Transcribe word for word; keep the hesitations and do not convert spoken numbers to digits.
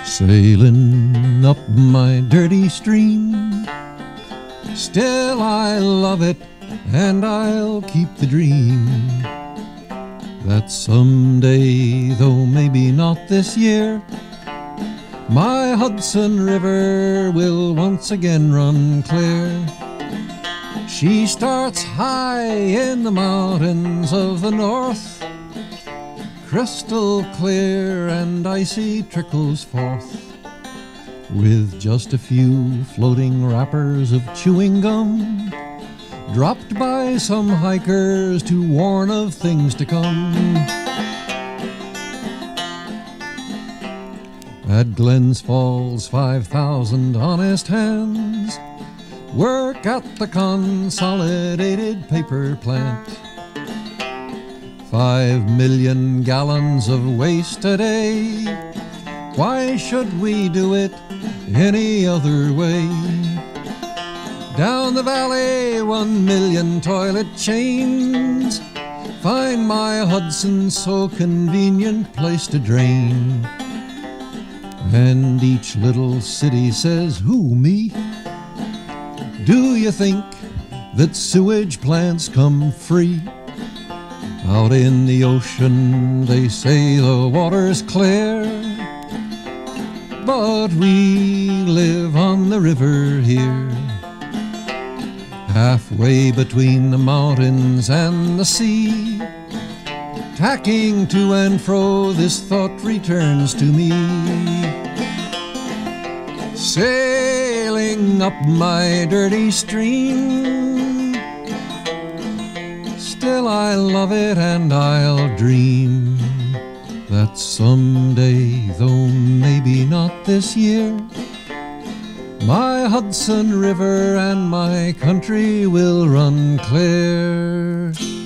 Sailing up my dirty stream, still I love it, and I'll keep the dream that someday, though maybe not this year, my Hudson River will once again run clear. She starts high in the mountains of the north, crystal clear and icy trickles forth, with just a few floating wrappers of chewing gum, dropped by some hikers to warn of things to come. At Glens Falls, five thousand honest hands work at the consolidated paper plant. Five million gallons of waste a day. Why should we do it any other way? Down the valley, one million toilet chains find my Hudson so convenient place to drain. And each little city says, who, me? Do you think that sewage plants come free? Out in the ocean they say the water's clear, but we live on the river here, halfway between the mountains and the sea. Tacking to and fro, this thought returns to me. Sailing up my dirty stream, still I love it and I'll dream that someday, though maybe not this year, my Hudson River and my country will run clear.